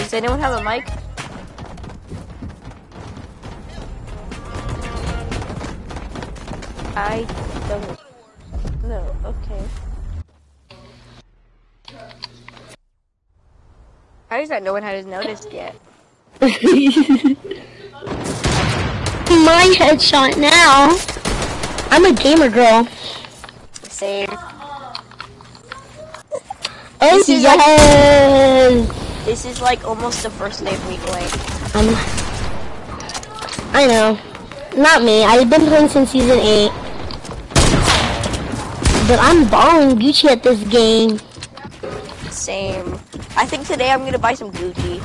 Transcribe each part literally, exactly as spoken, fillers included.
Does anyone have a mic? I don't know. Okay. How is that no one has noticed yet? My headshot now. I'm a gamer girl. Same. Oh This is yes. like, this is like almost the first day of me playing. Um, I know. Not me. I've been playing since season eight. But I'm balling Gucci at this game. Same. I think today I'm gonna buy some Gucci.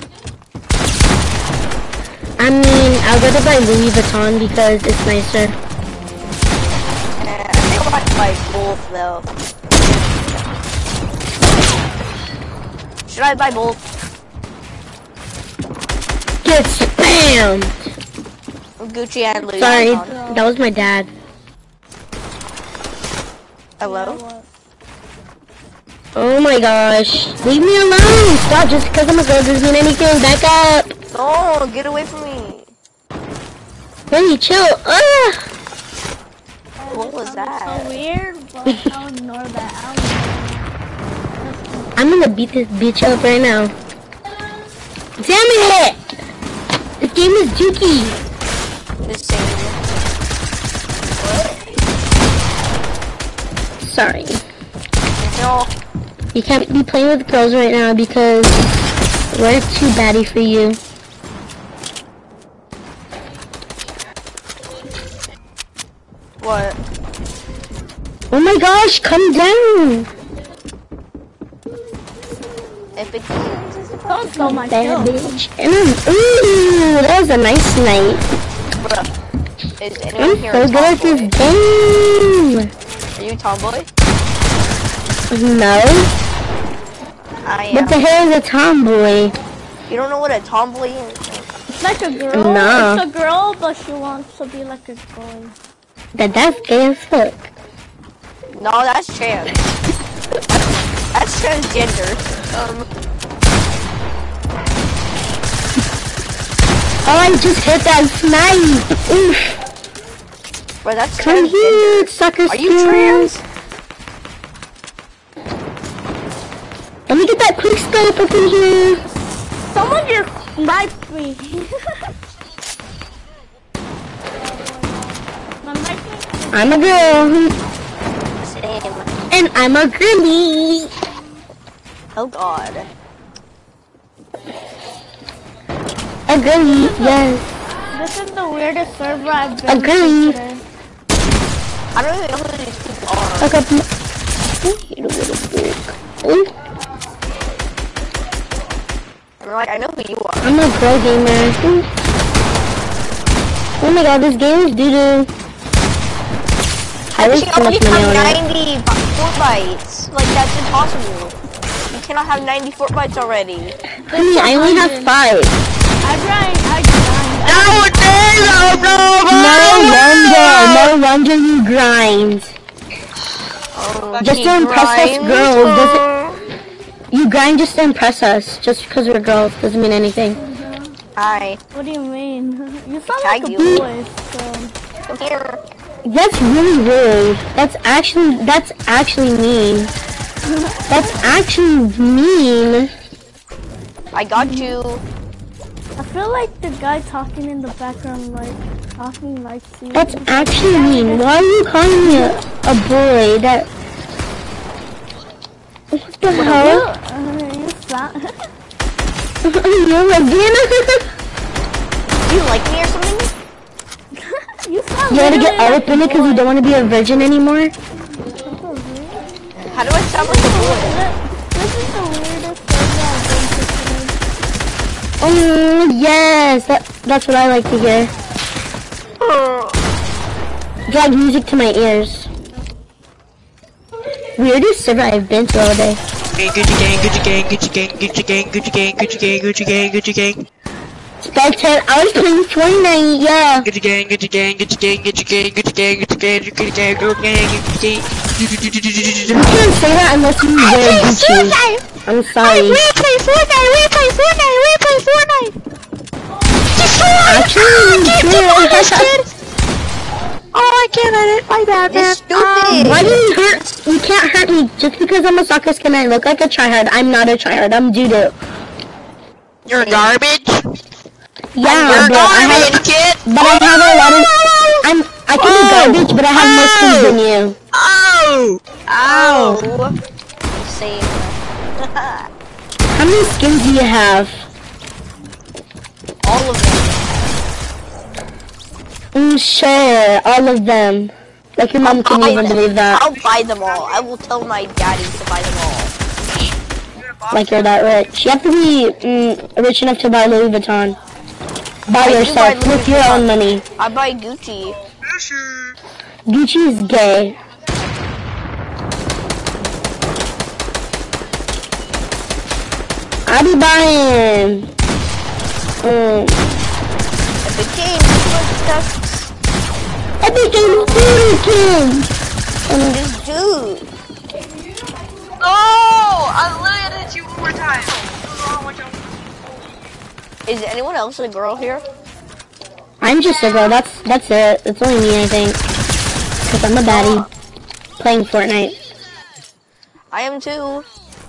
I mean, I'd rather buy Louis Vuitton because it's nicer. Uh, I think I might buy both though. Should I buy both? Get spammed! Gucci and Louis Sorry, Vuitton. that was my dad. Hello? Oh my gosh. Leave me alone! Stop, just because I'm a girl doesn't mean anything. Back up! No, get away from me. Really, chill. Ugh! What was that? So weird, but I'll ignore that. I'll I'm gonna beat this bitch up right now. Damn it! This game is dookie. The same. Sorry. No. You can't be playing with girls right now because we're too baddie for you. What? Oh my gosh, come down! Epic. Don't steal my Bad kill. bitch. And I'm, ooh, that was a nice night. Bruh. Is anyone I'm here so a good at this tomboy? game. Are you a tomboy? No. I am. What the hell is a tomboy? You don't know what a tomboy is? It's like a girl. No. It's a girl, but she wants to be like a boy. That that's gay as fuck. No, that's trans. That's transgender. Um. Oh, I just hit that snipe. Oof. Bro, that's Come transgender. here, sucker Are you skills. trans? Let me get that quick scope up in here. Someone just sniped me. My mic is- I'm a girl. Same. And I'm a girly. Oh god. A girly, yes. This is the weirdest server I've been Agree. to today. I don't even know who these people are. Look up my... Wait a little bit. Ooh, I'm like, I know who you are. I'm a pro gamer. Ooh. Oh my god, this game is doo-doo. I waste She too only much money have on it. ninety Fortbytes. Like, that's impossible. You cannot have ninety Fortbytes already. Honey, I only have five. I grind, I grind. No, No wonder, no wonder you grind. Oh, Just he to impress us grinds. girls, doesn't... You grind just to impress us. Just because we're girls doesn't mean anything. Hi. What do you mean? You sound Tag like a you. boy, so... Come here. That's really rude. That's actually, that's actually mean. That's actually mean. I got you. I feel like the guy talking in the background, like, talking like you. That's actually mean. Why are you calling me a, a boy? That... What the hell? Uh, you sound... You're Latina? Do you like me or something? you sound You gotta get literally all like up in it a because you boy. don't want to be a virgin anymore? How do I sound like a boy? This is the weirdest server I've been to today. Oh, yes! That, that's what I like to hear. Drag music to my ears. Weirdest server I've been to all day. Gucci gang, Gucci gang, Gucci gang, Gucci gang, Gucci gang, Gucci gang, Gucci gang, Gucci gang. Spectre, I was playing Fortnite, yeah. Gucci gang, Gucci gang, Gucci gang, Gucci gang, Gucci gang, Gucci gang, Gucci gang, Gucci gang, Gucci gang. You can't say that unless you wear Gucci. I'm sorry. We play Fortnite. We play Fortnite. We play Fortnite. Actually, kid. Oh, I can't edit. My bad, man. You're stupid. Um, why do you hurt? You can't hurt me just because I'm a soccer skin. I look like a tryhard. I'm not a tryhard. I'm doo-doo. You're garbage. Yeah, You're but I garbage, have, kid. but I have a lot of. I'm. I can be garbage, but I have more skins than you. Oh. Ow. Oh. Same. How many skins do you have? All of them. Mm, sure, all of them. Like your mom I'll couldn't buy even them. believe that. I'll buy them all. I will tell my daddy to buy them all. Like you're that rich. You have to be mm, rich enough to buy Louis Vuitton. By I do yourself, buy Louis with your Vuitton. own money. I buy Gucci. Gucci is gay. I be buying. Mm. Epic Games. Footsteps. Epic Games Booty King. Mm. This dude. Oh! I literally hit you one more time. Is anyone else a girl here? I'm just a girl. That's that's it. It's only me, I think. Cause I'm a baddie playing Fortnite. I am too.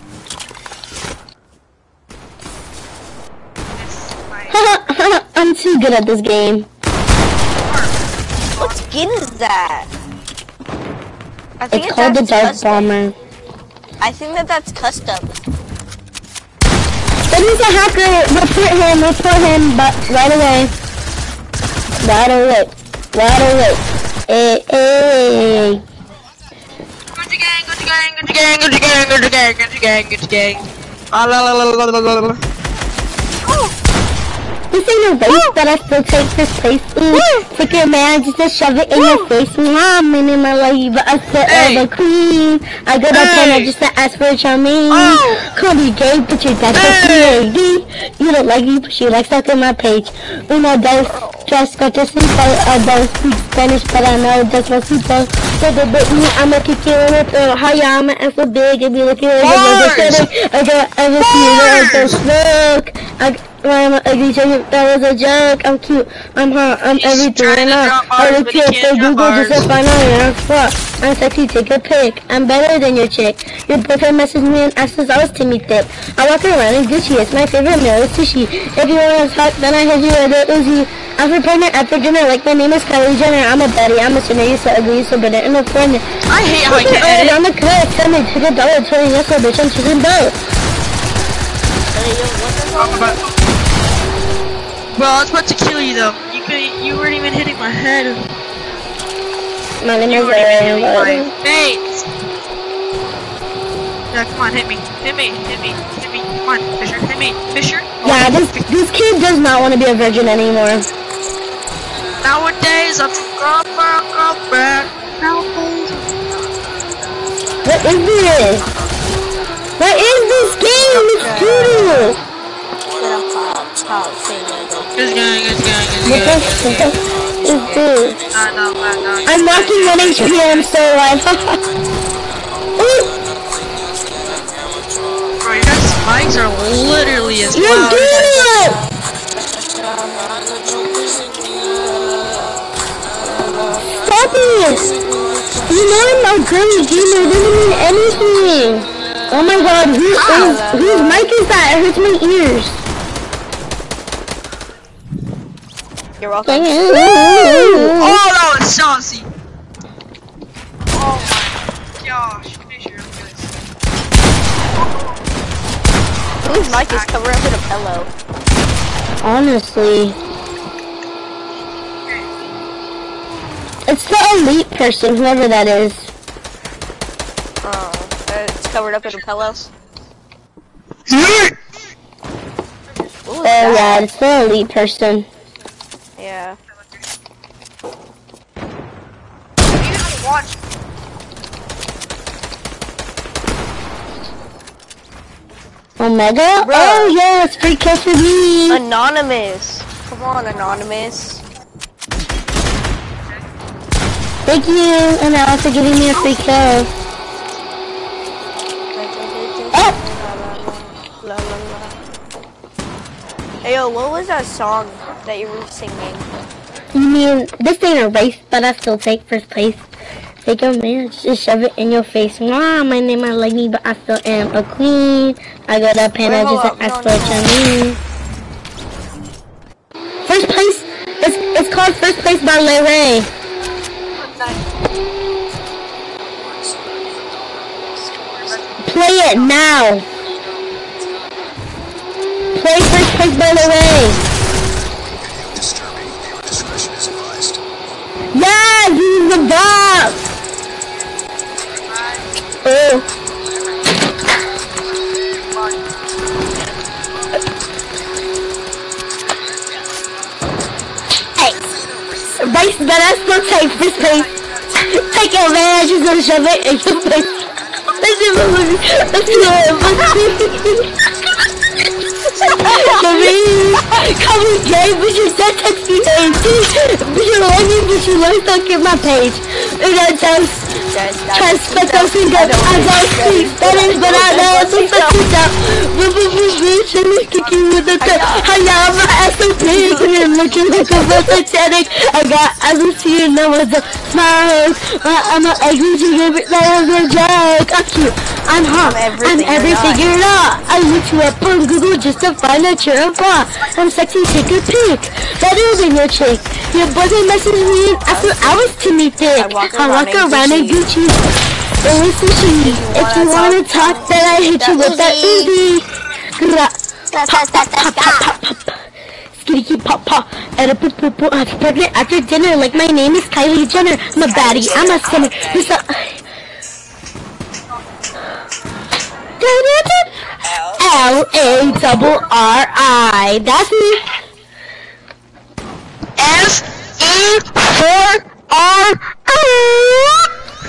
I'm too good at this game. What skin is that? I think It's called the that's Dark custom. Bomber. I think that that's custom. But he's a hacker. Report him. Report him. But right away. Right away. Right away. Hey, hey. Gucci gang, Gucci gang, Gucci Gucci gang, Gucci gang, Gucci gang, Gucci gang, Gucci gang. Ah, la, la, la, la, la, la, la. This ain't a race, but I still take this place. Ooh, take your man just to shove it in your face. Mwah, I'm in my life, but I still Hey. am a queen. I go to Hey. China just to ask for a charming. Oh. Call me gay, but your dad's Hey. a P A D. You don't like me, but she likes stuck on my page. Uno, dos, tres, cuatro, cinco. I don't speak Spanish, but I know despacito. So the bit me, I'ma kick you in the throat. Hiya, I'ma ask for big and be looking like a Bars. motherfucker. I got everything like the smoke. I I'm ugly, so that was a joke. I'm cute, I'm hot, I'm He's everything trying right to now. drop bars, I look but he cute, can't so drop Google just bars. to find out you're on spot. I'm sexy, take a pic. I'm better than your chick. Your boyfriend messaged me and asked us I was Timmy Tip. I walk around in Gucci, it's my favorite meal, it's sushi. If you want to talk, then I hit you with a Uzi. After pregnant, after dinner, like my name is Kylie Jenner. I'm a baddie, I'm a sinner, you're so ugly, you're so bitter, and no friend. I hate how I Put can't your edit. on the cut, tell me, take a dollar, twenty, yes, so bitch, I'm choosing both. Hey, yo, what the hell? Bro, I was about to kill you though. You couldn't, you weren't even hitting my head. My name You is weren't even hitting my Aaron. face. Yeah, come on, hit me, hit me, hit me, hit me. Come on, Fisher, hit me, Fisher. Yeah, this this kid does not want to be a virgin anymore. Nowadays, I'm girl, girl, girl, back. Nowadays. What is this? What is this game? It's doodle. Shut up, Kyle. Kyle, say no. Good gang, good gang, good What gang, the good gang. fuck is this? No, no, no, no. I'm walking on H P, I'm so alive. Ooh, Bro, your guys' mics are literally as you're loud doing as it! Stop it! You know I'm a girly gamer, it doesn't mean anything. Oh my god, who is, whose mic is that? It hurts my ears. You're welcome. Oh, that was saucy. Oh my gosh, Fisher, look at this. Whose mic is covered up in a pillow? Honestly. It's the elite person, whoever that is. Oh, uh, it's covered up in a pillow. Yeah. Ooh, Oh that. yeah, it's the elite person. Yeah. You just watch. Omega? Bro. Oh yes, free kill for me. Anonymous. Come on, Anonymous. Thank you, and also giving me a free kill. Oh! Hey, yo, what was that song that you were singing? You mean, this ain't a race, but I still take first place. Take a man, just shove it in your face. Mwah, my name is Lightning, but I still am a queen. I got a pen, I just ask for what you mean. First place, it's, it's called First Place by Lil Ray. Play it now. Play First Place by Lil Ray. Yeah, he's the boss. Oh. Hey, race, but I still take First Place. Take your man, just gonna shove it in your face. Let's do it. Let's do it. Come on, Jay, but you said text me eighteen. But you like me, but you like stuck in my page. And I just transfer those fingers. I don't speak Spanish, but I know it's a fucking out. But but but bitch, I'm kicking with the thing. I got my ass so big, and you're looking like a pathetic. I got I can see you now with the smiles. I'm an ugly chicken, but that was a joke. I'm cute. I'm hot. I'm everything you're not. I looked you up on Google just to find out you're a bot. I'm sexy, take a pic. Better than your chick. Your boyfriend messaged me after hours to meet thick. I walk around in Gucci. It was sushi. If you wanna talk, then I hit you with that Uzi. Pop, pop, pop, pop, pop, pop. Skitty pop pop. And a poop poop poop. I'm pregnant after dinner like my name is Kylie Jenner. I'm a baddie. I'm a sinner. Who's a... L A double R I. That's me. F E four R I.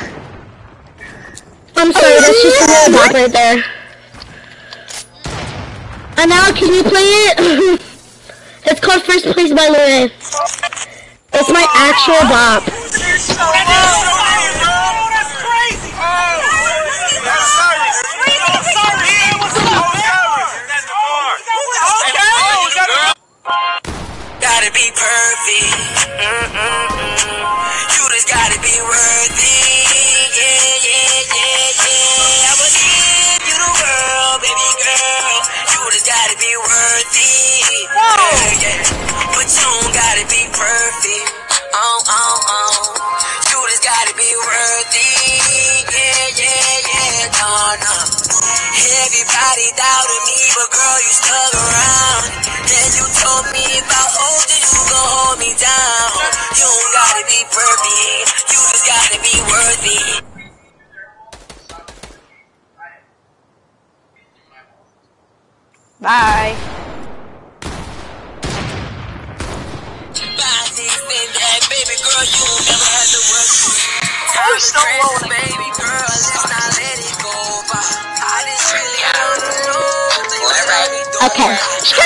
I'm sorry, that's just a little bop right there. And now, can you play it? It's called First Place by Lil Ray. It's my actual bop. Gotta be perfect. Mm-mm-mm. You just gotta be worthy. Yeah, yeah, yeah, yeah. I will give you the world, baby girl. You just gotta be worthy. Yeah, yeah. But you don't gotta be perfect. Oh, oh, oh. You just gotta be worthy. Yeah, yeah, yeah. No, no. Everybody doubted me, but girl, you stuck around. Then you told me if I hold you, you gon' hold me down. You don't gotta be perfect, you just gotta be worthy. Bye. Buy this and that, baby girl, you don't never have to work for me. Time is precious, baby girl, let's not let it go by. I just really wanna know. Okay.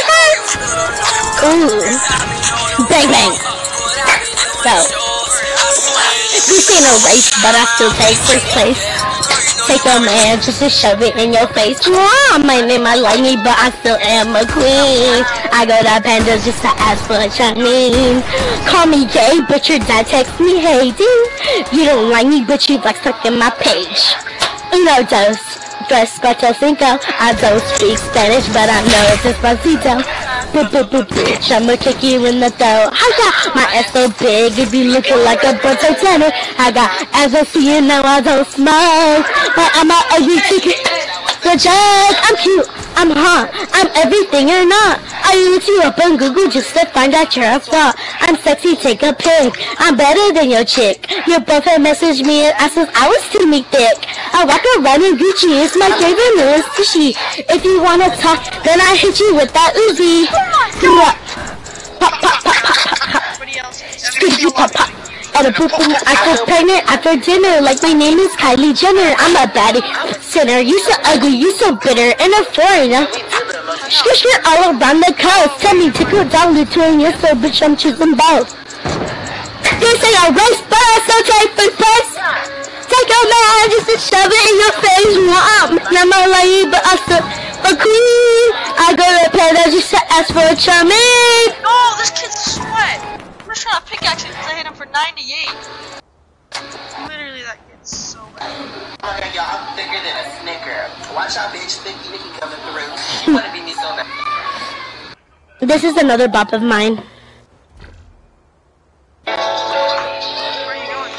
Ooh. Bang bang. So, this ain't a race, but I still take first place. Take a man just to shove it in your face. Mwah, my name I like me, but I still am a queen. I go to Panda just to ask for what you mean. Call me gay, but your dad texts me, hey dude. You don't like me, but you like stuck in my page. Uno dos. Cuatro cinco. I don't speak Spanish, but I know it's Despacito. Boop boop boop bitch, I'ma kick you in the throat. I got my ass so big, it be looking like a bunch of Titanic. I got as I see you now, I don't smoke, but I'm a ugly chicken. The judge, I'm cute, I'm hot, I'm everything you're not. I looked you up on Google just to find out you're a fraud. I'm sexy, take a pic. I'm better than your chick. Your boyfriend messaged me and asked if I was to meet thick. I walk around in Gucci, it's my favorite meal is sushi. If you wanna talk, then I hit you with that Uzi. Pop, pop, pop, pop, pop, pop. Skitty pop, pop. And a boop boop, I got pregnant after dinner, like my name is Kylie Jenner. I'm a baddie sinner. You so ugly, you so bitter, and a foreigner. Skirt skirt all around the coast. Tell me to go down Lithuania, so bitch I'm choosing both. This ain't a race, but I still take first place. Take a man just to shove it in your face. I'm not like you, but I still a queen. I go to paradise just to ask for a charming. Oh, this kid's a sweat. I'm just trying to pickaxe him because I hit him for ninety-eight. Literally, that kid's so bad. Okay, y'all, I'm thicker than a snicker. Watch out, bitch. Thicky Nicky coming through. You wanna be me so bad. This is another bop of mine. Where are you going?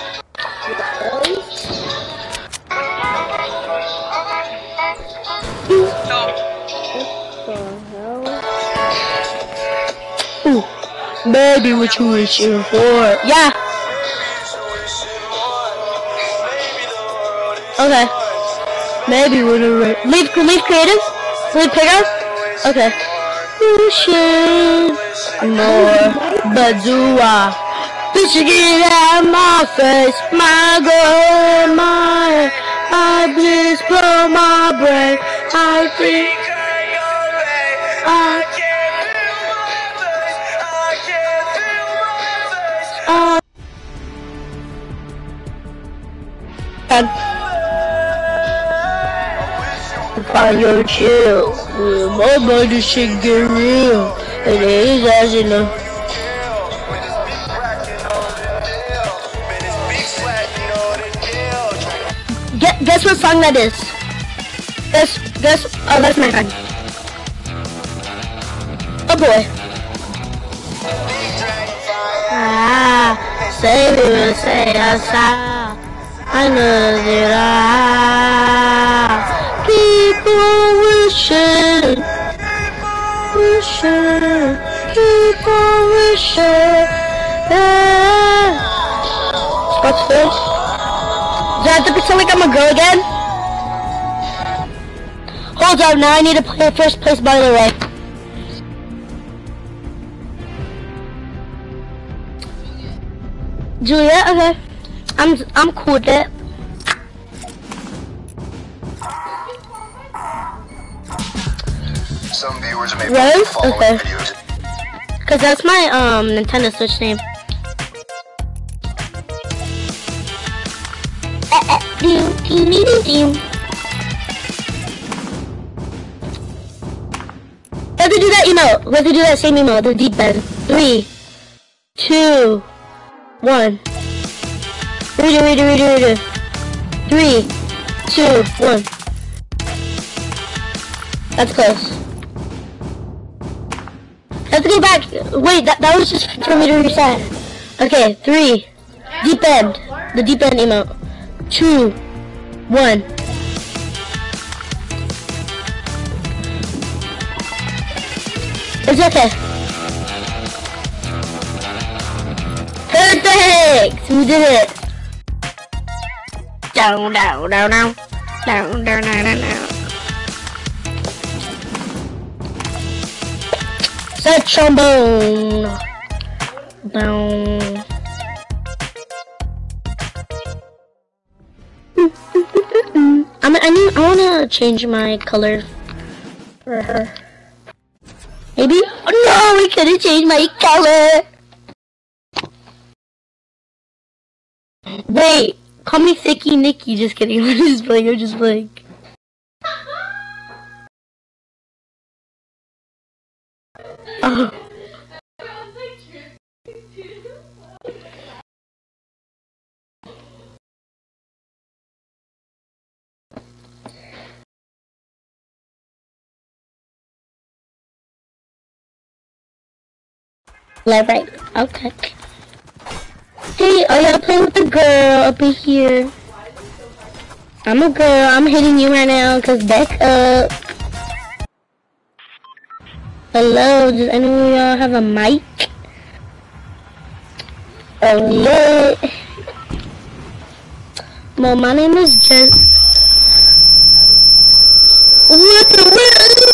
No. Ooh, baby, what you wishing for? Yeah. Okay. Maybe we'll leave, leave creative? Leave pickup? Okay. Wishing more, but do I? Bitch, get out my face, my girl, my, I please blow my brain. I think I can't. Find your chill, my body should get real. It is as enough. Guess, guess what song that is? Guess, guess, oh, that's my friend. Oh boy. Ah, say you say outside. I know that I keep on wishing, wishing, keep on wishing. Yeah. Scott's fish. Do I have to pretend like I'm a girl again? Hold up, now I need to play first place by the way. Julia, okay. I'm I'm cool with it. Some viewers may Rose? follow Okay. videos. Cause that's my um Nintendo Switch name. Let's do that emote. Let's do that same emote. The deep bend. Three, two, one. Redo, redo, redo, redo. Three, two, one. That's close. Let's go back. Wait, that that was just for me to reset. Okay, three. Deep end. The deep end emote. Two, one. It's okay. Perfect! We did it. Down, down, down, down, down, down, down, down, down. Set trombone. Down. I mean, I need. I wanna change my color for her. Maybe. Oh, no, we couldn't change my color. Wait, call me Thicky Nicky. Just kidding. I'm just playing. I'm just playing. Oh. Left, right. Okay. Hey, are y'all playing with the girl up in here? I'm a girl. I'm hitting you right now, cause back up. Hello, does anyone of y'all have a mic? Oh, yeah. Well, my name is Jen. What the world?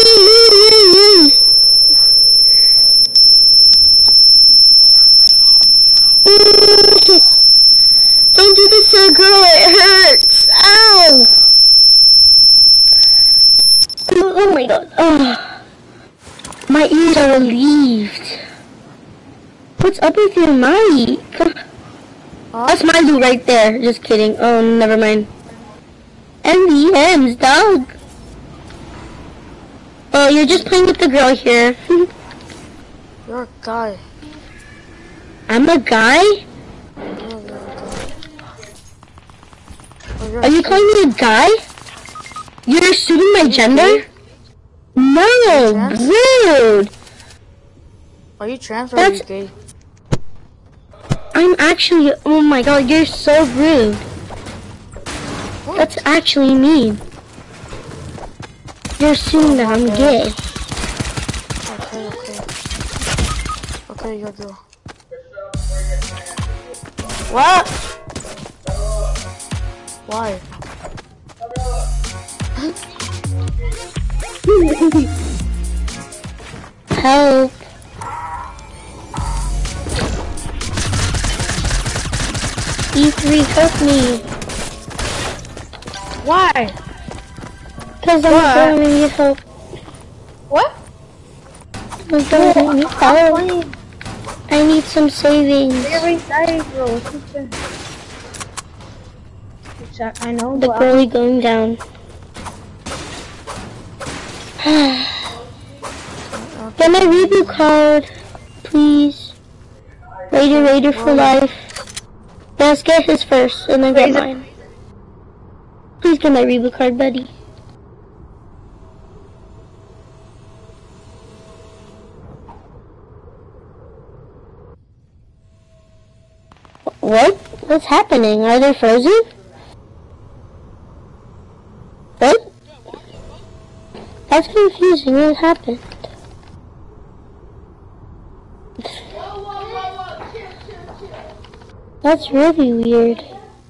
Don't do this to a girl, it hurts. Ow! Oh my god. Oh. My ears are relieved. What's up with your mic? That's my loot right there. Just kidding. Oh, never mind. M V Ms, dog. Oh, you're just playing with the girl here. You're a guy. I'm a guy? Oh, Are you calling me a guy? You're assuming my gender? No, rude. Are you trans or That's- are you gay? I'm actually, oh my god, you're so rude. That's actually mean. You're assuming that I'm gay. Okay, okay. Okay, you're a girl. What? Why? Help. E three, help me. Why? Cause I'm What? going to need help. What? I'm going to need help. I need some savings. I know, The but girlie going down. Get my reboot card, please. Raider, Raider for life. Let's get his first, and then get mine. Please get my reboot card, buddy. What? What's happening? Are they frozen? What? That's confusing. What happened? That's really weird.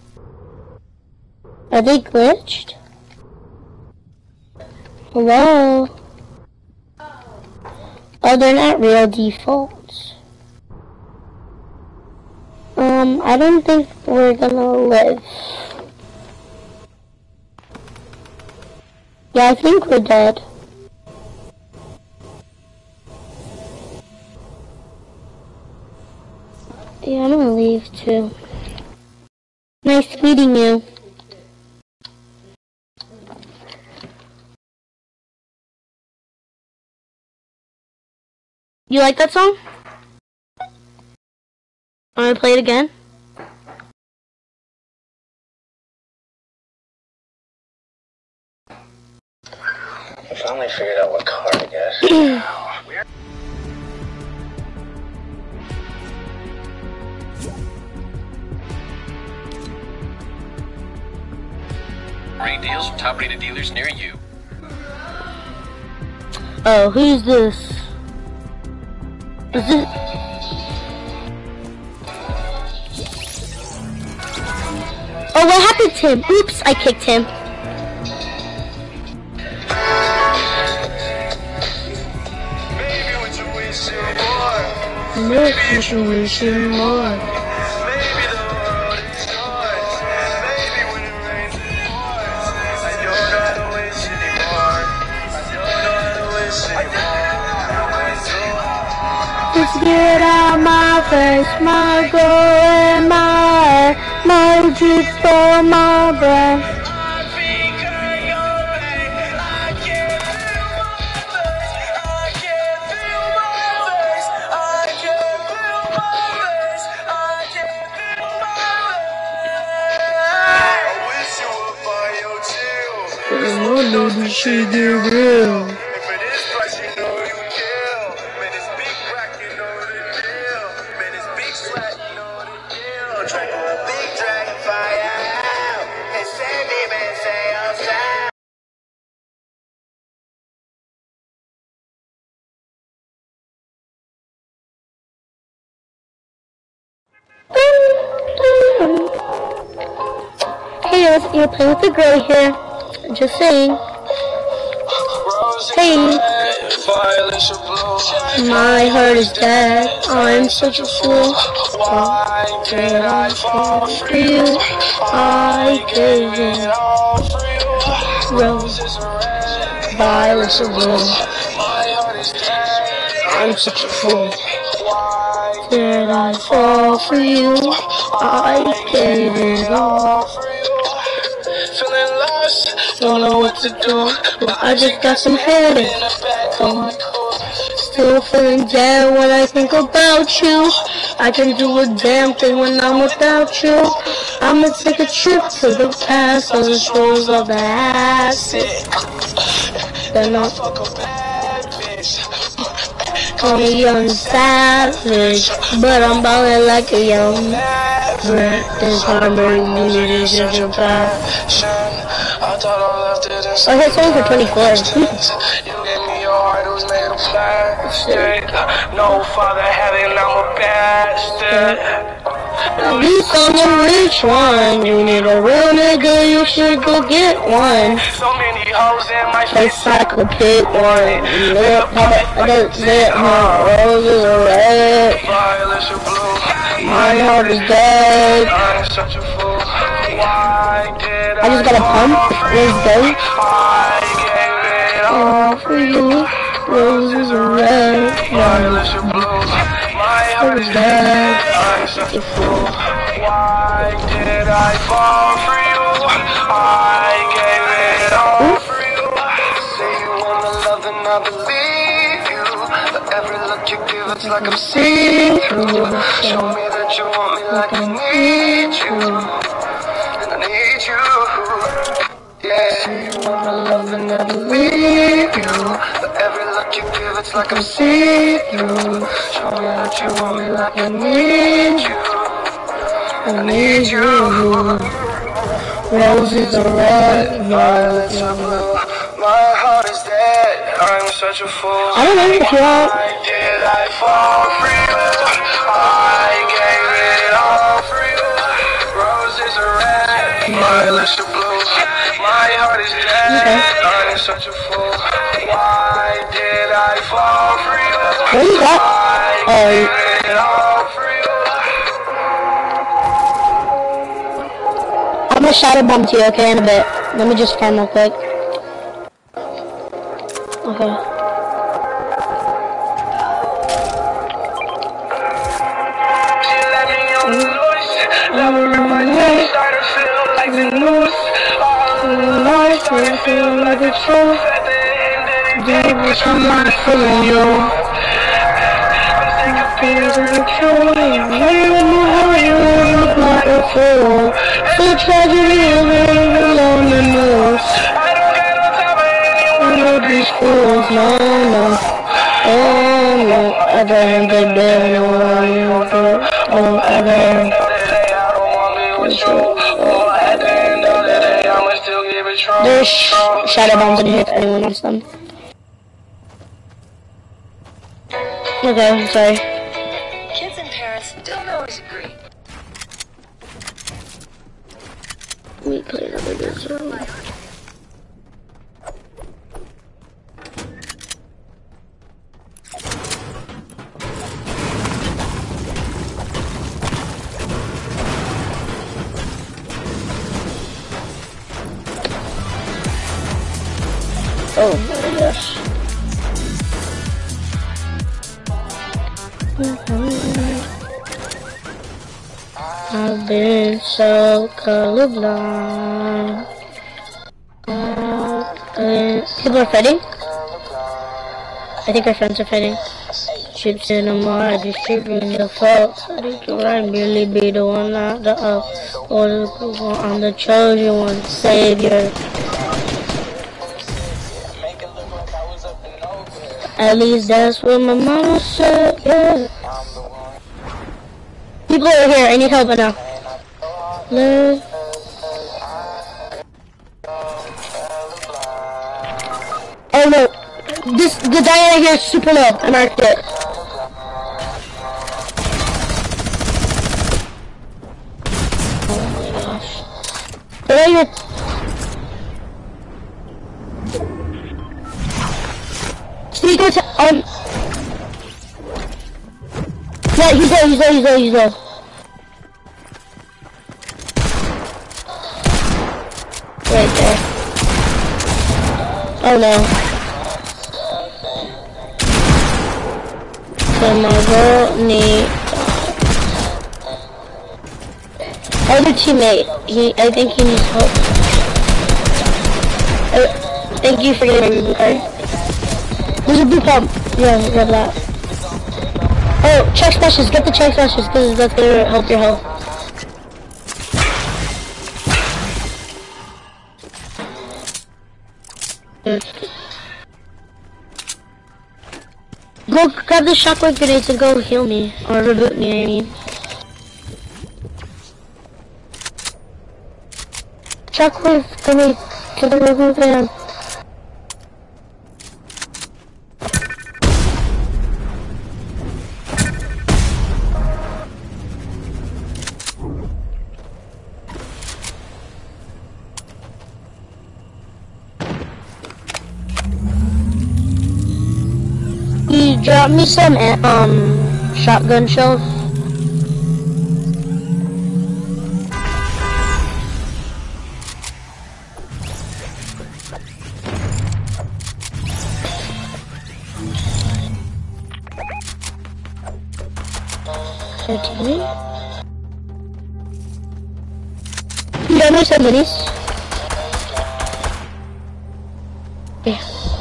Are they glitched? Hello? Oh, they're not real defaults. Um, I don't think we're gonna live. Yeah, I think we're dead. Yeah, I'm gonna leave too. Nice meeting you. You like that song? Want to play it again? I finally figured out what car to get. Great deals from top-rated dealers near you. Oh, who's this? Is this? Oh, what happened to him? Oops, I kicked him. Baby, what you wishing for? Look, what you wishing more. Maybe the world is yours. Maybe when it rains it pours. I don't know how to wish anymore. I don't know how to wish anymore. Let's get out my face, my glow and my my drip for my breath. Baby, she did real. And for this price, you know you kill. Man, it's big crack, you know the deal. Man, it's big sweat, you know the deal. Drink a big dragon fire out. And send me, man, say outside. Hey, let's you're playing with the girl here. Just saying. Hey, my heart is dead. I'm such a fool. Why did I fall for you? I gave it all for you. Roses are red, violets are blue. I'm such a fool. Why did I fall for you? I gave it all for you. Feeling lost, don't know what to do. But I just got some headache. Still feeling down when I think about you. I can do a damn thing when I'm without you. I'ma take a trip to the past on the shores of the acid. Then I'll fuck a bad bitch. Call me young savage, but I'm ballin' like a young maverick. This harbor music is such a passion. I thought I left it in Oh, his song for twenty-four. You gave me your heart, it was made of plastic. No father having, I'm a bastard. You on the rich one. You need a real nigga, you should go get one. So many hoes in my Face like a pit one. Lip, that's it, huh? Roses are red. violets are blue. My heart is dead. I'm such a fool. Why did I just got a pump. Let's go. I gave it all All for you. Roses are red. violets are blue. My heart is dead. I'm such a fool. Why did I fall for you? I gave it all for you. Say you wanna love and I believe you. But every look you give, it's like I'm seeing through. Show me that you want me like I need you. And I need you. Yeah. Say you wanna love and I believe you. But every look you give, it's like I'm seeing through. Show me that you want me like I need you. I need you. Roses are red, violets are blue. My heart is dead. I'm such a fool. I don't know if you want. Why did I fall for you? I gave it all for you. Roses are red, violets are blue. My heart is dead. I'm such a fool. Why did I fall for you? What is that? I Oh. gave it all for you. I'm gonna shadow bomb to you, okay, in a bit. Let me just farm real quick. Okay. She let me on the loose. Love her in my neck, started to feel like the news. All of the night, started to feel like the truth. At the end of the day, bitch, I'm not feeling you. I'm sick of being insecure. Maybe when you hurt, you look like a fool. So tragedy is living on the news. I don't got no time for any one of these fools, no, no. Oh, no, at the end of the day, no one will do it. Oh, at the end of the day, I don't want me with you. Oh, at the end of the day, I'ma still give it try. There's sh shadow bombs in here if anyone wants them. Okay, I'm sorry. Kids and parents don't always agree. We play another good song. Oh my gosh. I've been so colorblind. Uh, people are fighting? I think our friends are fighting. Chips in the mud, distributing the faults. I think I'd really be the one, not the up. Or the, I'm the chosen one, savior. At least that's what my mama said, yeah. People are here, I need help right now. Live. Oh no, this, the guy right here is super low, I marked it. Oh my gosh. They're right here. He goes, um, yeah, he's low, he's low, he's low, he's low. Right there. Oh no. So my girl need other teammate. He, I think he needs help. Uh, thank you for getting my reboot card. There's a blue pump. Yeah, grab that. Oh, check splashes. Get the check splashes because that's gonna help your health. Go grab the shockwave grenades and go heal me. Or reboot me, I mean. Shockwave grenade to the reboot van. You drop me some um shotgun shells. Thirteen. You drop me some minis. Yeah.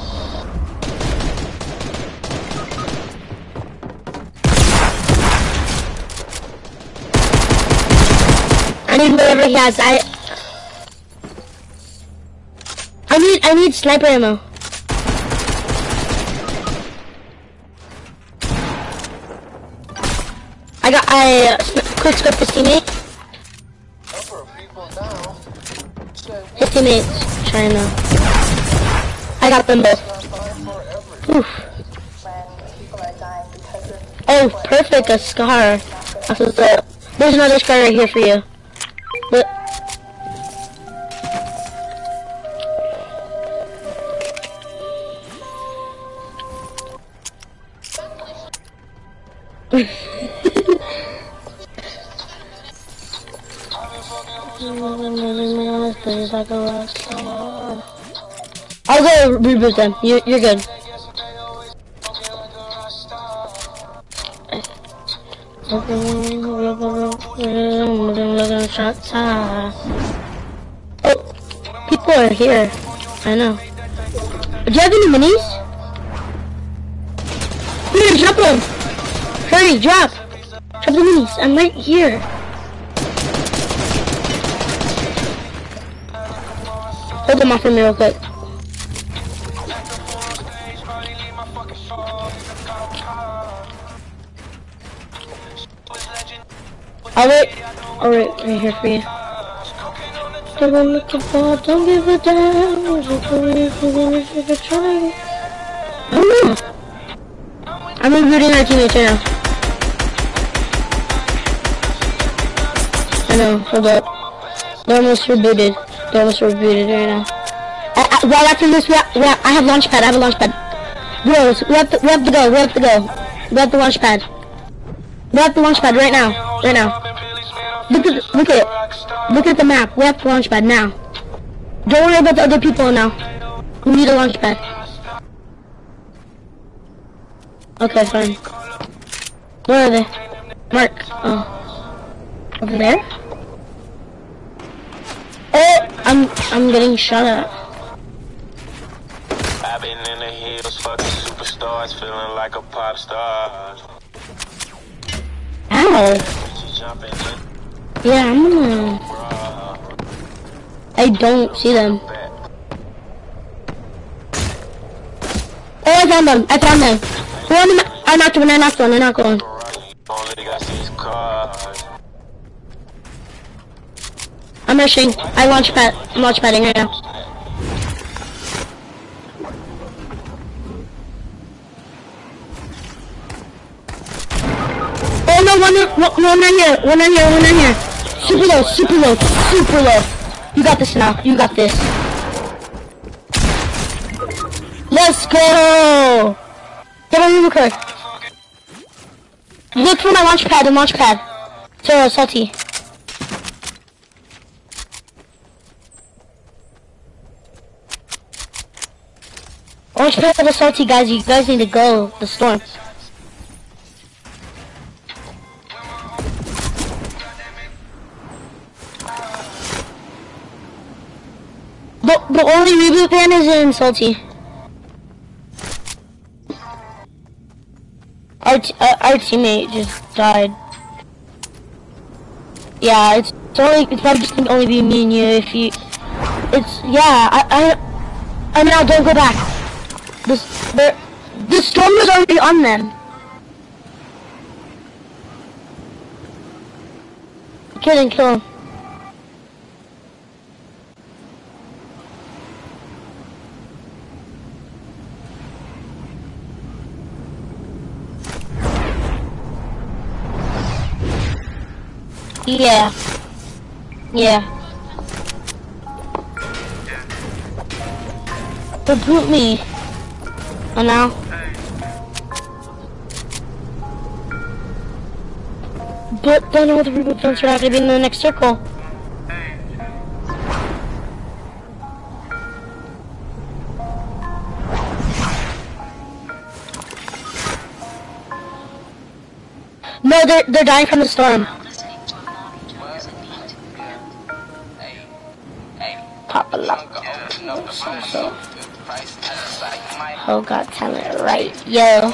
I need whatever he has. I I need I need sniper ammo. I got I uh, quick scope his teammate. His teammate's trying to. I got them both. Oof. Oh, perfect, a scar. That's what's up. There's another scar right here for you. But I'll go reboot them. You, you're good. Oh, people are here. I know. Do you have any minis? Here, drop them. Hurry, drop. Drop the minis. I'm right here. Hold them off for me real quick. I'll wait. I'll wait right here for you. Don't I'm looking for, don't give a damn. I don't know. I'm rebooting our teammates right now. I know, hold up. They're almost rebooted. They're almost rebooted right now. I, I, well, after this, we have, we have, I have launch pad. I have a launch pad. Bros, we have to, we have to go. We have to go. We have the launch pad. We have the launch pad right now. Right now. Look at, look at it. Look at the map. We have the launch pad now. Don't worry about the other people now. We need a launch pad. Okay, fine. Where are they? Mark. Oh. Over there? Oh, I'm I'm getting shot at. I've been in the hills, fucking superstars, feeling like a pop star. Ow. Yeah, I'm gonna. I don't see them. Oh, I found them. I found them. One, I knocked one. I knocked one. I knocked one. I'm rushing. I launch pad. I'm launch padding right now. Oh no, one, one, one right here. One right here. One right here. Super low. Super low. Super low. You got this now. You got this. Let's go. Get a reboot card. Look for my launch pad. The launch pad. So salty. Launch pad for the salty guys. You guys need to go. The storm. The, the only reboot fan is in Salty. Our, t uh, our teammate just died. Yeah, it's, it's only, it's probably just gonna only be me and you if you, it's, yeah, I, I, I now don't go back. This, the, the storm was already on them. Kill him, kill him. Yeah. Yeah. But boot me. And now. But then all the reboot fans are not gonna be in the next circle. No, they're they're dying from the storm. Papa Loco. So, so. Oh, got talent right, yo.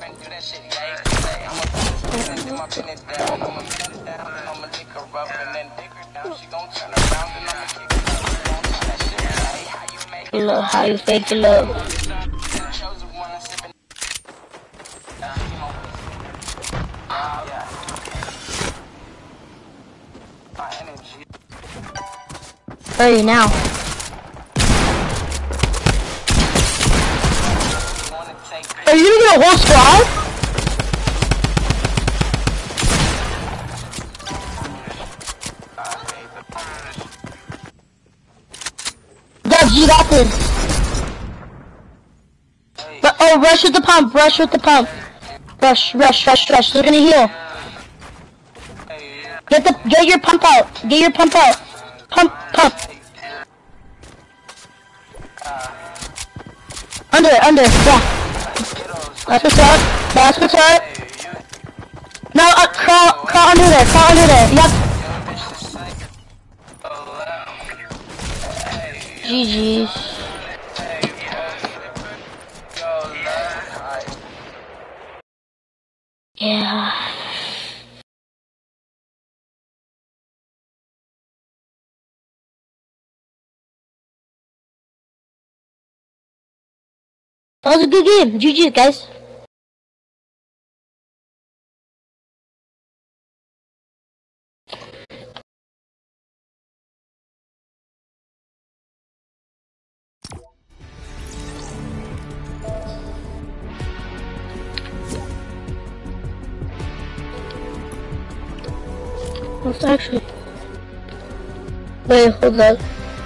Look how you fake it, look. Where are you now? Are you gonna get a whole squad? Dubs, you got this. But, oh, rush with the pump, rush with the pump. Rush, rush, rush, rush. They're gonna heal. Get the, get your pump out. Get your pump out. Pump, pump. Under it, under it, yeah. That's what's up. That's what's up. No, uh, crawl, crawl under there, crawl under there. Yep. G G's. Yeah. That was a good game. G G, guys. What's actually? Wait, hold up.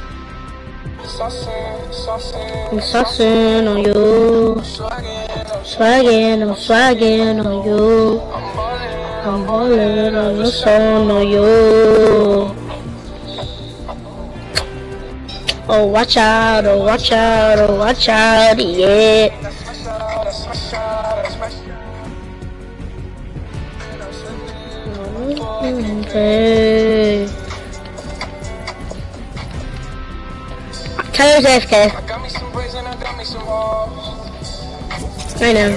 I'm saucing on you. Swaggin', I'm swaggin' on you. I'm ballin' on your song on you. Oh, watch out, oh, watch out, oh, watch out, yeah. Okay. Tyler's A F K. I know.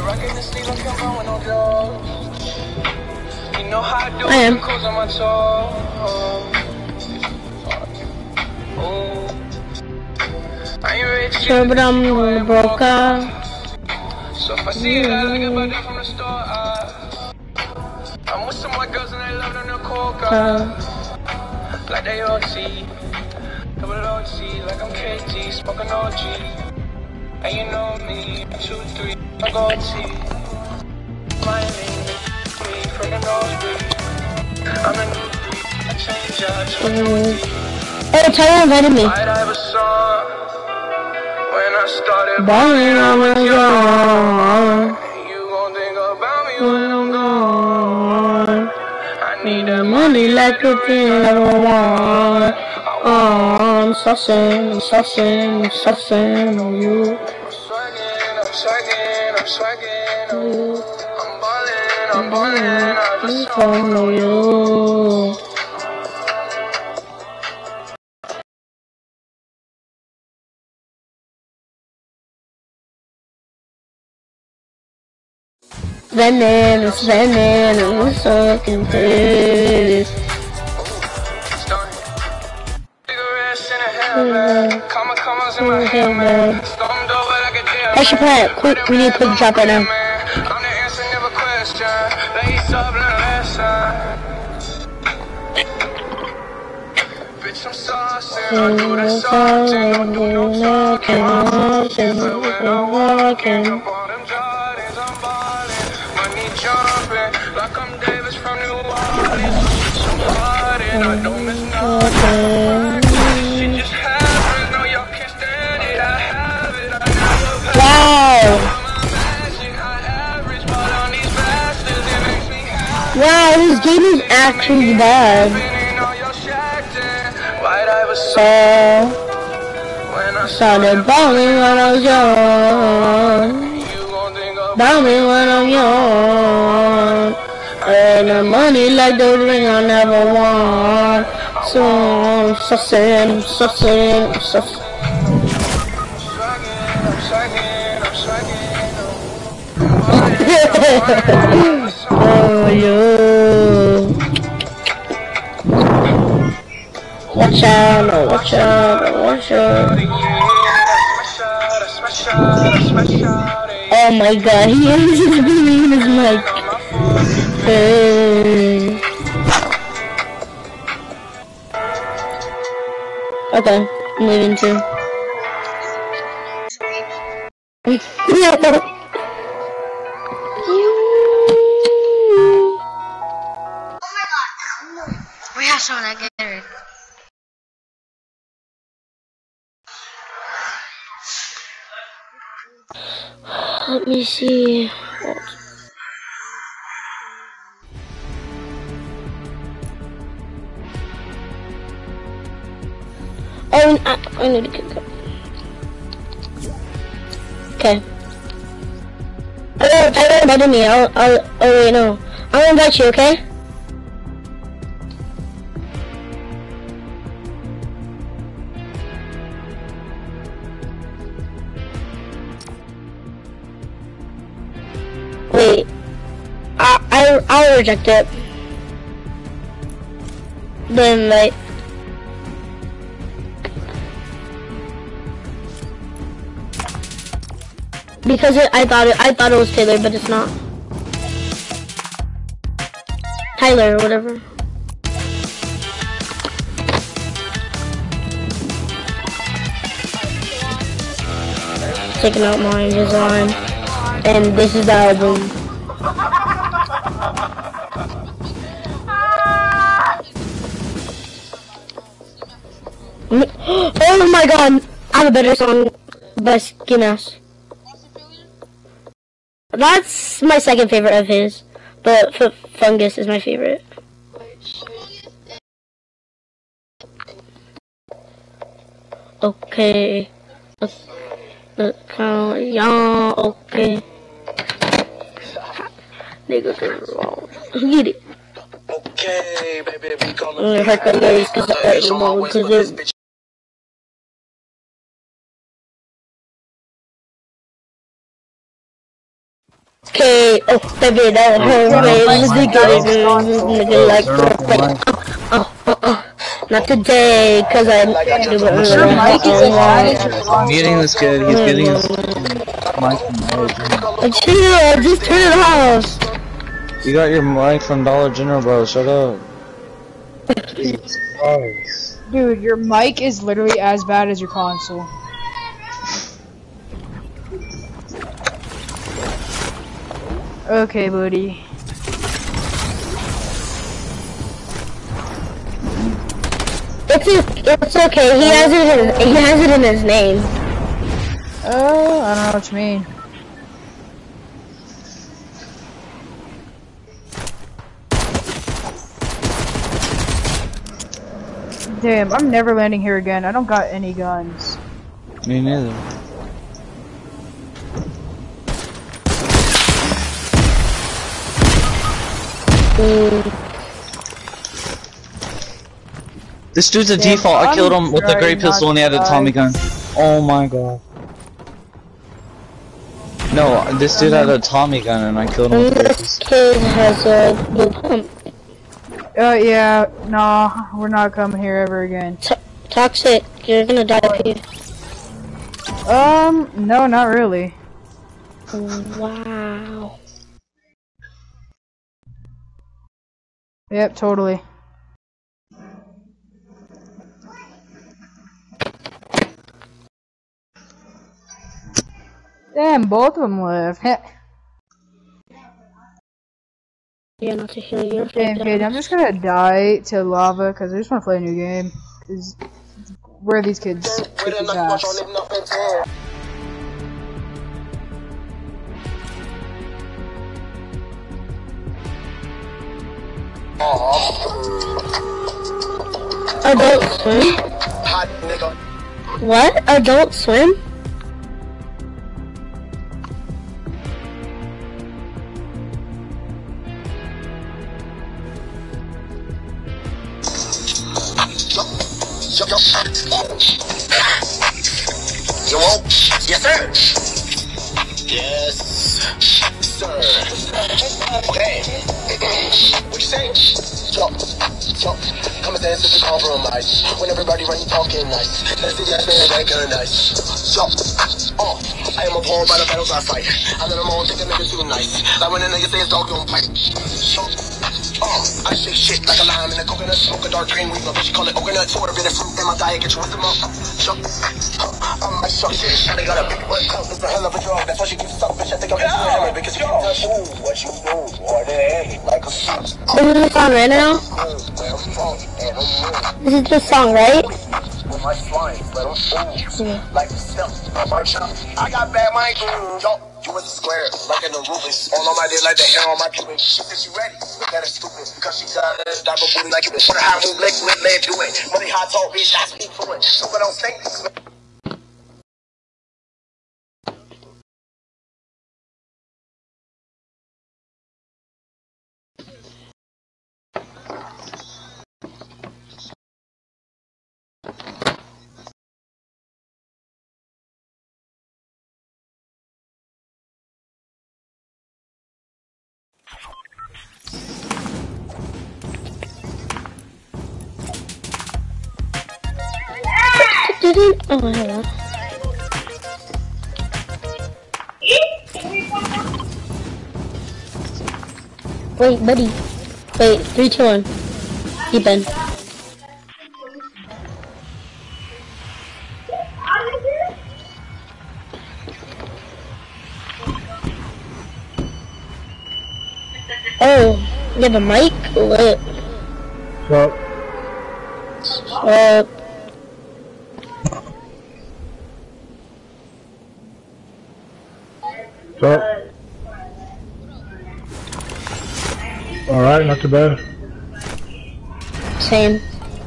I am. Sure, but I'm broke out. So if I see it, I get about that from the store. I'm with some white girls and they love them to coca. Like they O T. Double O T, like I'm K G, smoking O G. And you know me, two, three, I go T. Miami, me from the nosebleed. I'm a new breed, I change up, change. Hey, Tyler invited me. I'd have a song when I started balling on my own. You gon' think about me when I'm gone. I need that money like a thing I don't want. Oh, I'm saucing, I'm saucing, I'm saucing on you. I'm swaggin', I'm swaggin', I'm swaggin' on you. I'm ballin', I'm ballin', I just on you. spending, I'm spending, I'm so confused. Pressure plant, quick, we need to quick drop right now. Wow, this game is actually bad. So, started balling when I was young. Balling when I'm young. And the money like the ring I never won. So I'm sussing, I'm sussing, I'm sussing. Oh, yo. Watch out, oh, watch out, oh, watch out. Oh my god, he is really in his mic. Hey. Okay, I'm leaving too. We have someone that get it. Let me see. Oh, I, I need to get up. Okay. Oh, Tyler invited me. I'll, I'll, oh wait, no. I'll invite you, okay? Wait, I, I, I'll reject it. The invite. Because it, I thought it, I thought it was Taylor, but it's not. Tyler or whatever. Taking out my design. And this is the album. Oh my god! I have a better song by Skin Ass. That's my second favorite of his, but F Fungus is my favorite. Okay. Look how y'all okay. Niggas are wrong. Get it. Okay, baby, be calling I'm gonna hurt the ladies cause I hurt them all because they're... Okay, oh baby, that was her way. This nigga nigga like oh, oh, oh, oh. Not today, cause I do it. Your mic is as bad as your console. I'm getting this kid, he's getting his mic from Chill, just turn it off. You got your mic from Dollar General, bro, shut up. Jesus Christ. Dude, your mic is literally as bad as your console. Okay, buddy. It's it's okay. He has it in he has it in his name. Oh, I don't know what you mean. Damn, I'm never landing here again. I don't got any guns. Me neither. Mm. This dude's a Damn, default. I I'm killed him with a great trying pistol and he had a not to Tommy die. gun. Oh my god. No, this dude had a Tommy gun and I killed him with This kid has a blue pump. Uh, yeah, no, we're not coming here ever again. T toxic, you're gonna die up here. Um, no, not really. Wow. Yep, totally. Damn, both of them left. Yeah, not to heal you. Damn, kid, I'm just gonna die to lava because I just want to play a new game. Cause where are these kids? Kick his ass. Adult Swim? What? Adult Swim? You won't? Yes, sir. Yes, sir. Okay. What you say? Jump, jump. Come and dance in the ballroom, nice. When everybody run, you talking nice. Let's see that man, that girl nice. Jump. Oh, I am appalled by the battles I fight. I let them all think a nigga too nice. Like when a nigga say his dog don't fight. Jump. Oh, I say shit like a lime in a coconut. Smoke a dark green weed, my bitch call it coconut. Water, bit of fruit in my diet, get you with them up. Jump. I'm my shot shit. They got a big butt coat, it's a hell of a drug. That's why she keeps up, bitch. I think I'm into hammer because you touch ooh, what you do, boy, they like a suit. This is the song right now? This is the song, right? With my slime, let them ooh, like the stuff. I got bad mind, jump. You was a square, like in the Rubens. All on my dick, like the hair on my pubic. She said she ready, look at her stupid. Cause she got a diaper booty like you been. Wonder how move, leg, leg, leg, do it. Money, hot talk, bitch, I speak for it. So I don't think. Didn't oh hello. Wait, buddy. Wait, three, two, one. Deep in. Oh, you have a mic? What? What? Uh. What's up? Alright, not too bad. Same.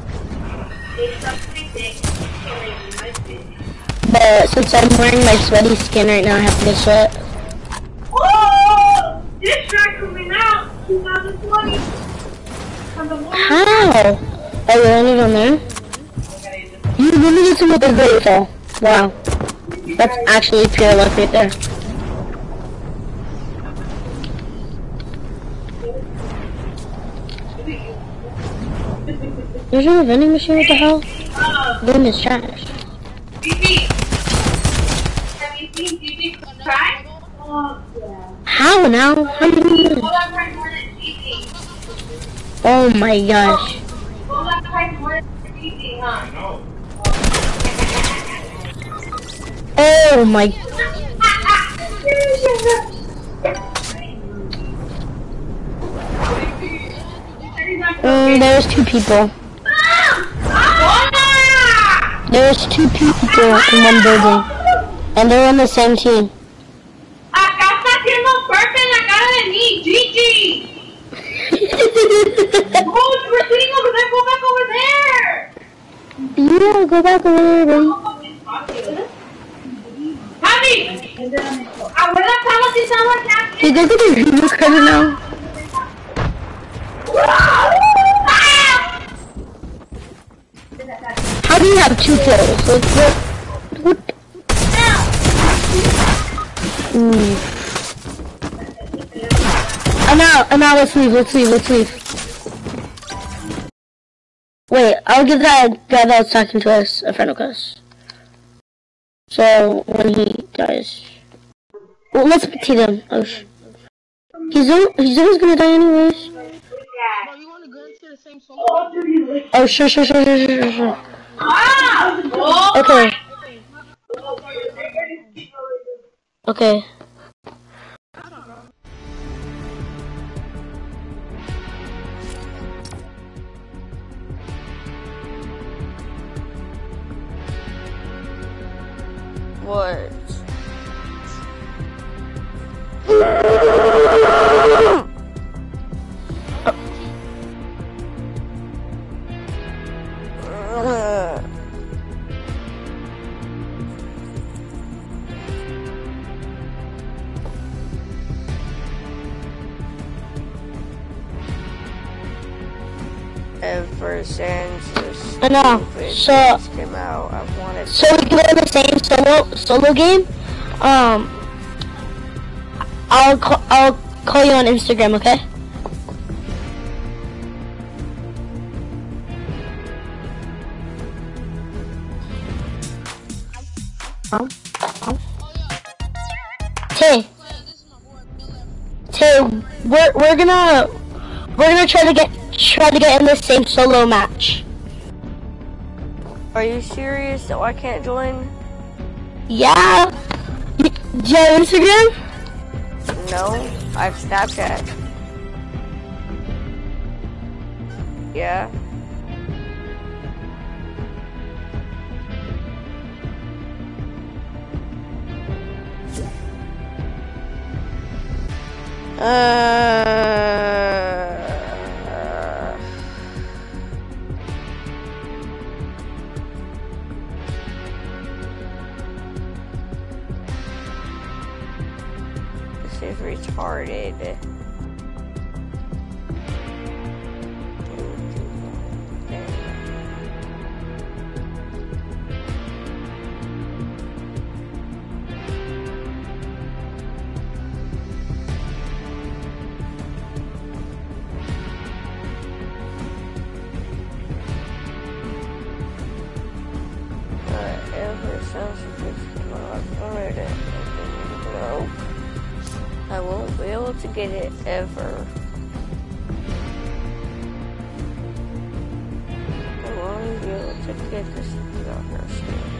But since I'm wearing my sweaty skin right now, I have to get sweat. Oh! This track coming out twenty twenty. How? Oh, you landed on there? You really get to with the grateful. Wow. That's actually pure luck right there. There's no vending machine, what the hell? Game is trash. How now? How do you do? Oh my gosh. Oh my. Um, there's two people. There's two people in one building. And they're on the same team. Acá está haciendo burp en la cara de mí, Gigi! Oh, we're sitting over there, go back over there! Yeah, go back over there, buddy. Javi! Abuela, estamos sin someone now. Hey, go get your video credit now. How do you have two kills? Like, what? What? Ooh. I'm out. I'm out. Let's leave. Let's leave. Let's leave. Wait, I'll give that guy that was talking to us a friend request. So when he dies, well, let's pity him. Oh, sh he's al he's always gonna die anyways. Oh, sure, sure, sure, sure, sure, sure. Okay. Okay. What? Ever since this I know. So came out, I've wanted. So we can play the same solo solo game. Um, I'll call I'll call you on Instagram, okay? Tay, Tay, we're we're gonna we're gonna try to get try to get in the same solo match. Are you serious that I can't join? Yeah. Do you have Instagram? No, I have Snapchat. Yeah. Uh. This is retarded. Ever since it's not it. No. I won't be able to get it ever. I won't be able to get this without her skin.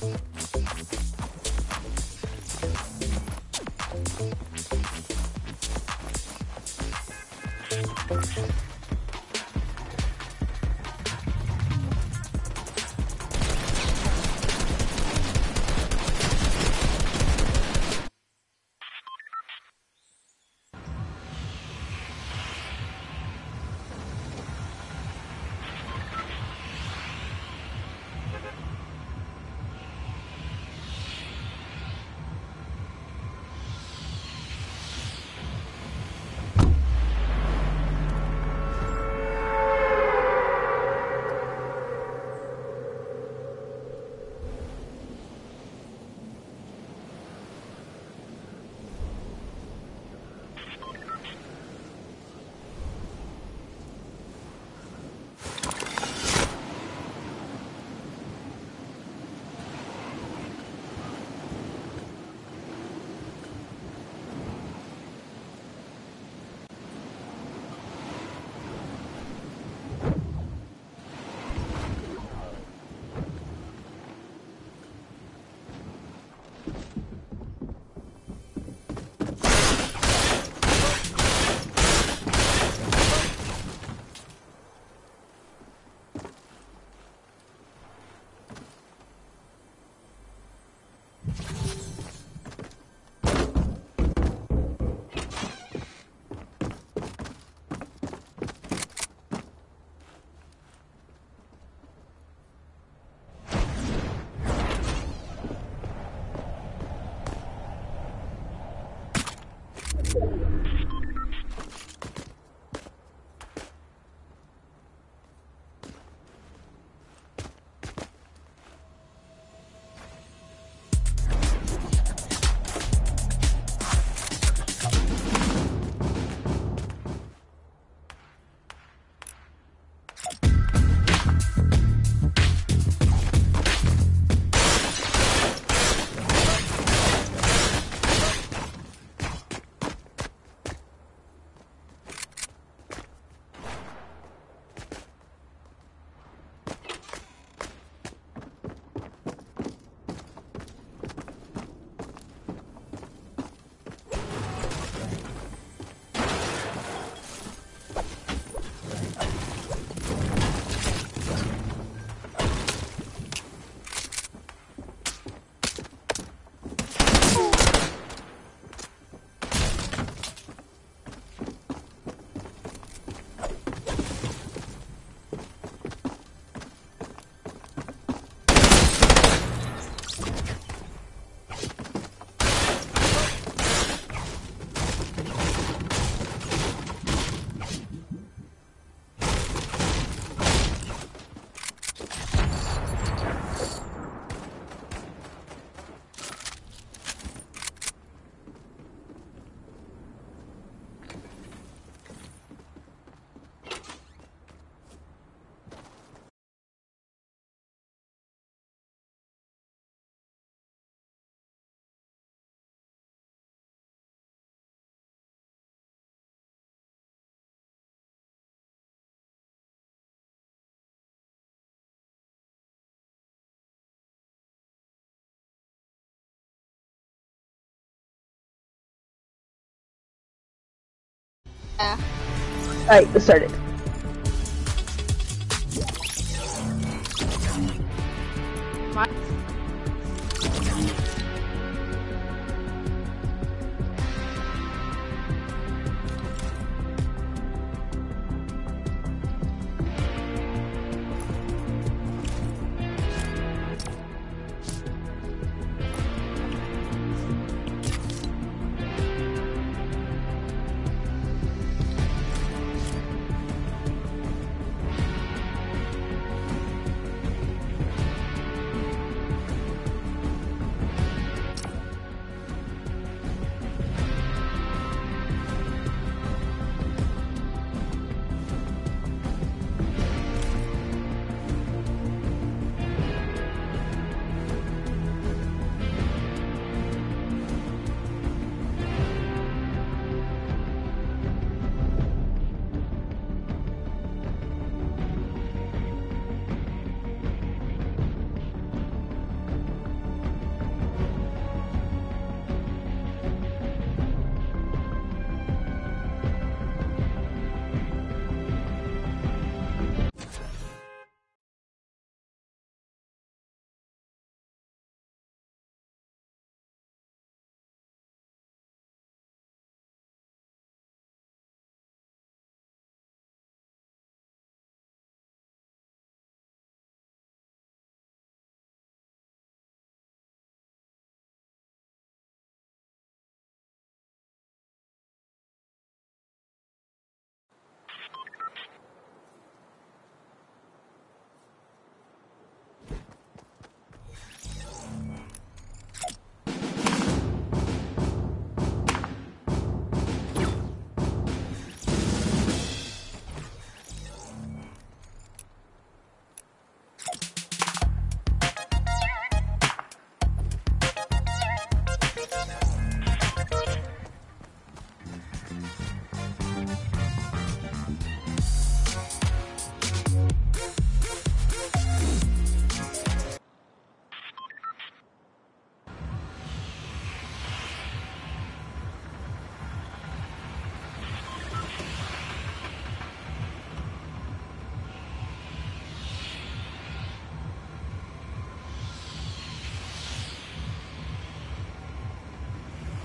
Yeah. Alright, let's start it.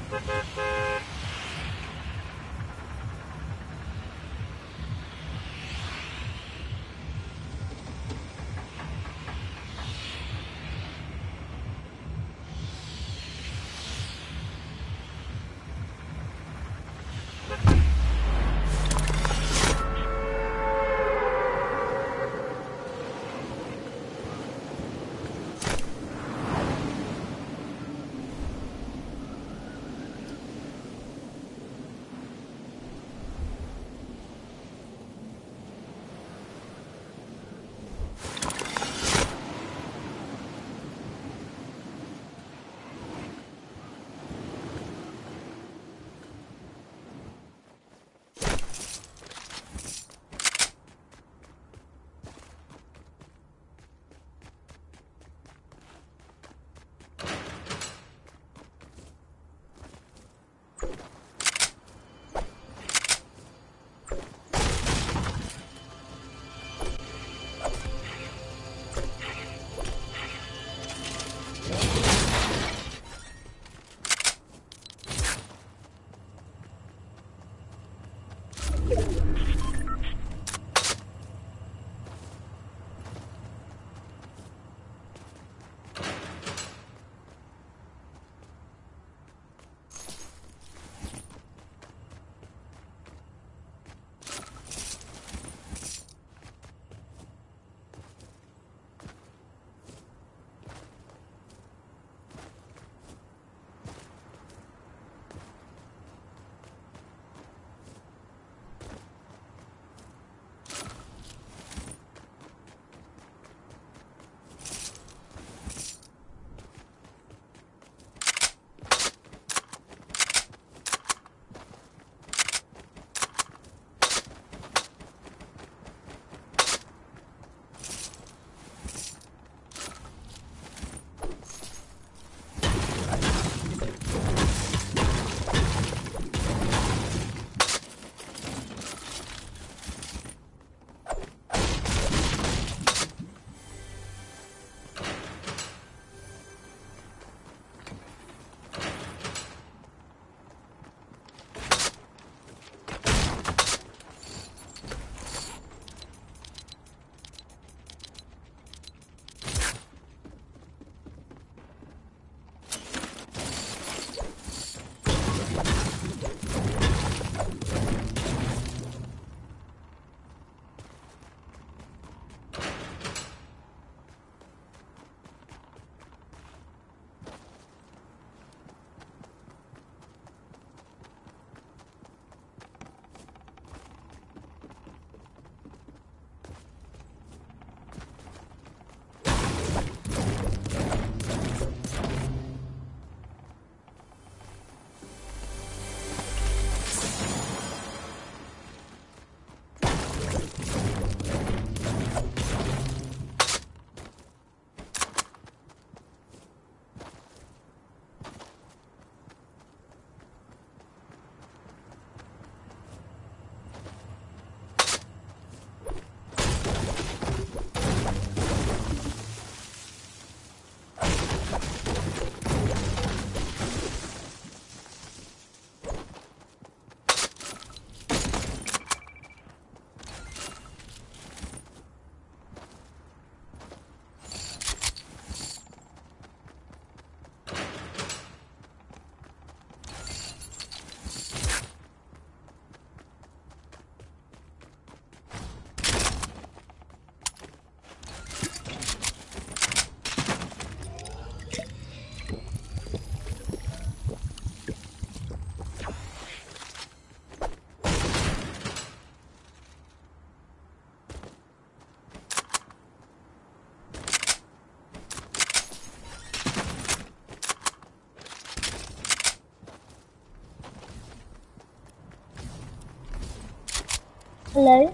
Hello?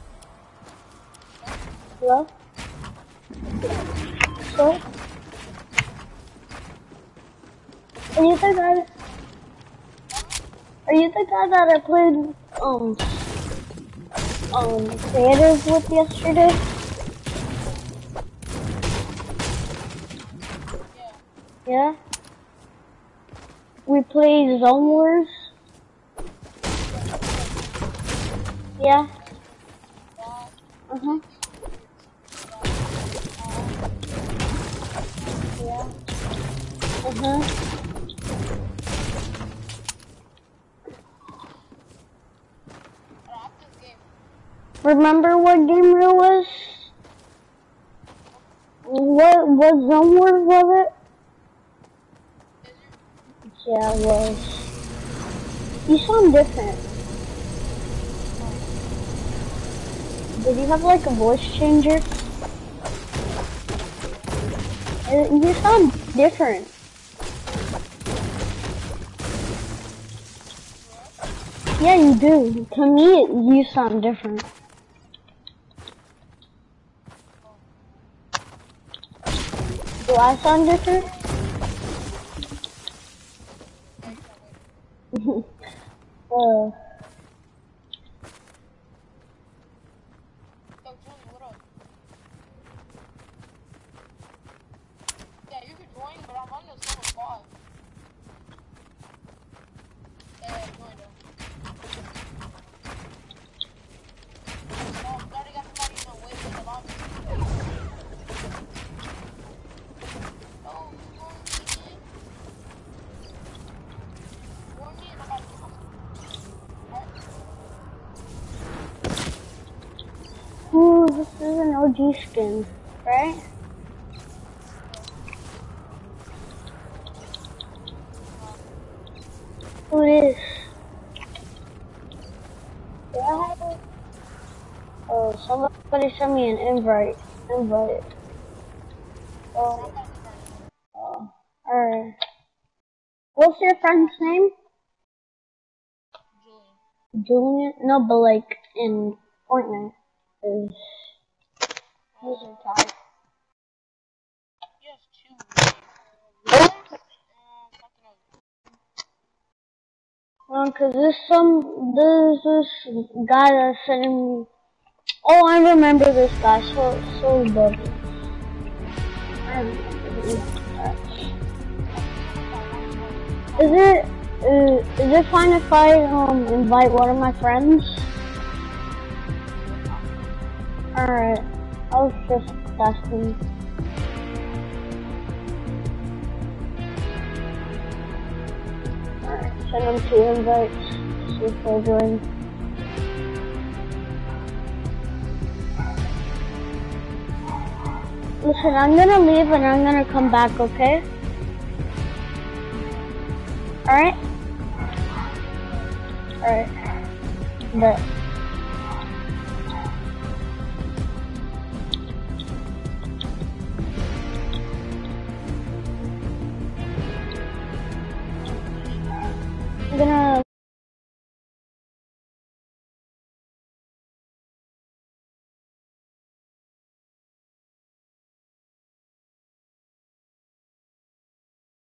Hello? What? Are you the guy that, are you the guy that I played, um, um, creative with yesterday? Yeah? we play Zone Wars? Yeah. Uh-huh. Yeah. Uh-huh. Remember what game it was? What what Zone Wars was it? Yeah, it was. You sound different. Did you have like a voice changer? Uh, You sound different. Yeah, you do. To me, you sound different. Do I sound different? uh. Ooh, this is an O G skin, right? Who is? Do I have it? Oh, somebody sent me an invite. Invite. Oh. Oh. Alright. What's your friend's name? Julian. Julian? No, but like in Fortnite. Is user tag. Well, cause there's some, there's this guy that's sending me. Oh, I remember this guy. So, so buggy. I remember this guy. Is it, uh, is it fine if I um invite one of my friends? Alright, I was just testing. Alright, send them two invites, see if they'll join. Listen, I'm gonna leave and I'm gonna come back, okay? Alright? Alright. But